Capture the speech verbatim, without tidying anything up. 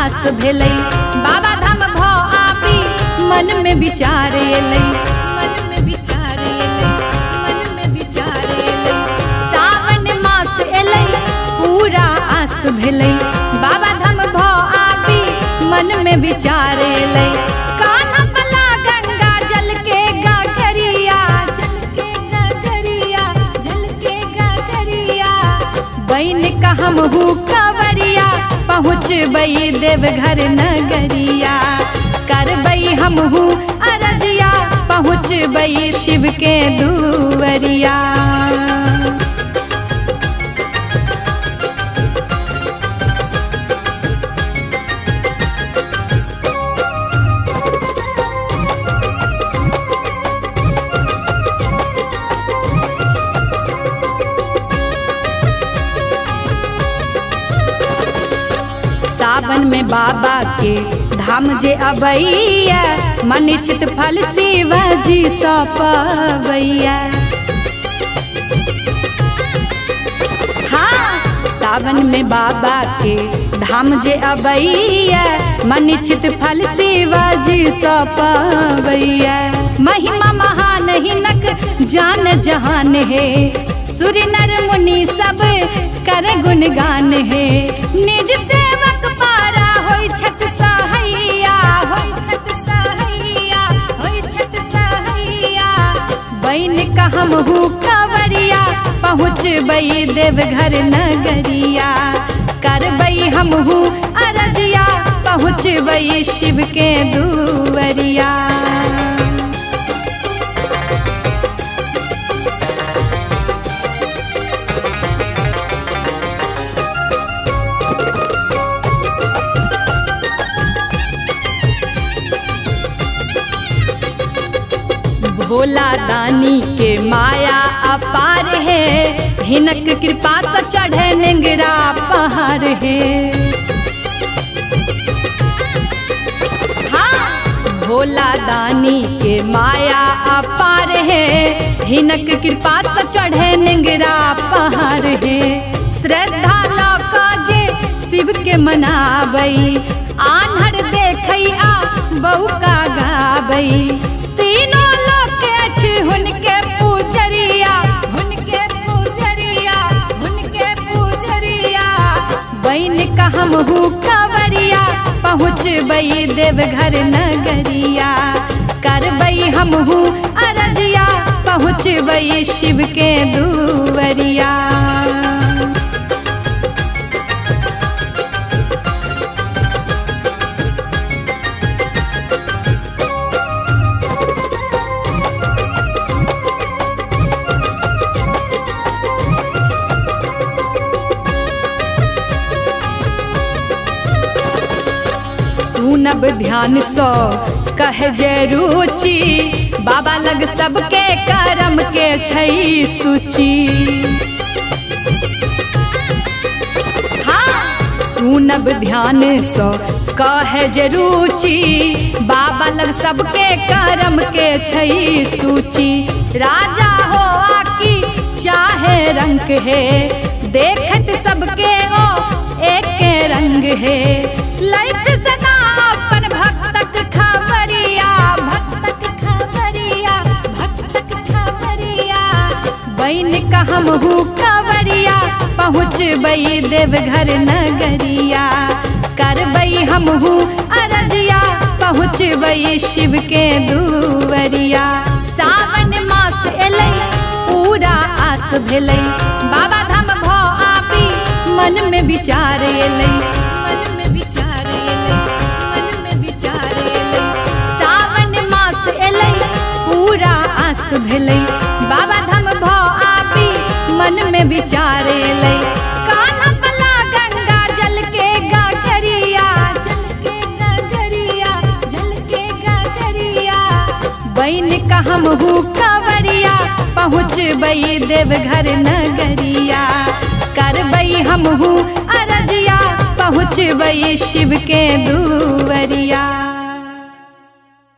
आस भेलै, बाबा धाम भऽ आबी मन में विचार एलै, मन में विचार एलै, मन में विचार एलै। सावन मास एलै पूरा आस भेलै, बाबा धाम भऽ आबी मन में विचार एलै। कान्हा पला गंगा जल के गागरिया, जल के गागरिया, जल के गागरिया। बन का हमहू कंवरिया पहुँचबै देवघर नगरिया, करबै हमहू अरजिया पहुँचबै शिव के दुवरिया। सावन में बाबा के धाम जे अबैया, मन चित फल शिव जी सौंपबैया। हाँ, सावन में बाबा के धाम जे अबैया, मन चित फल शिव जी सौंपबैया। महिमा महान हिनक जान जहान है, सूर्य नर मुनि सब कर गुणगान है। निज सेवक पारा होई छत सहैया, होई छत सहैया, होई छत सहैया। बन का हमहू कंवरिया पहुँचबै देवघर नगरिया, करबै हमहू अरजिया पहुँचबै शिव के दुवरिया। भोला दानी के माया अपार है, हिनक कृपा से चढ़े नेंगरा पहाड़ है। हाँ, भोला दानी के माया अपार है, हिनक कृपा से चढ़े नेंगरा पहाड़ है। श्रद्धा लौका जे शिव के मनाबै, आन्हर देखै आ बौका गाबै। तीनों हुनके पूजरिया, हुनके पूजरिया, हुनके पूजरिया। बन का हमहू कंवरिया पहुँचबै देवघर नगरिया, करबै हमहू अरजिया पहुँचबै शिव के दुवरिया। सुनब ध्यान सो कहे जे रुचि, बाबा लग सबके करम के छै सूची। हाँ, सुनब ध्यान सो कहे जे रुचि, बाबा लग सबके करम के छै सूची। राजा हो आकी चाहे रंग है, देखत सबके ओ एक रंग है। लैत सदा अपन भक्तक खबरिया, भक्तक खबरिया, भक्तक खबरिया। बन का हमहू कंवरिया पहुँचबै देवघर नगरिया, करबै हमहू अरजिया पहुँचबै शिव के दुवरिया। सावन मास एलै पूरा आस भेलै, बाबा धाम भऽ आबी मन में विचार एलै, मन में विचार एलै, मन में विचार एलै। सावन मास एलै पूरा आस भेलै, बाबा धाम भऽ आबी मन में विचार एलै। कान्हा पला गंगा जल के गागरिया, जल के गागरिया, जल के गागरिया। बन का हमहू कंवरिया पहुँचबै देवघर नगरिया, करबै हमहू अरजिया पहुँचबै शिव के दुवरिया।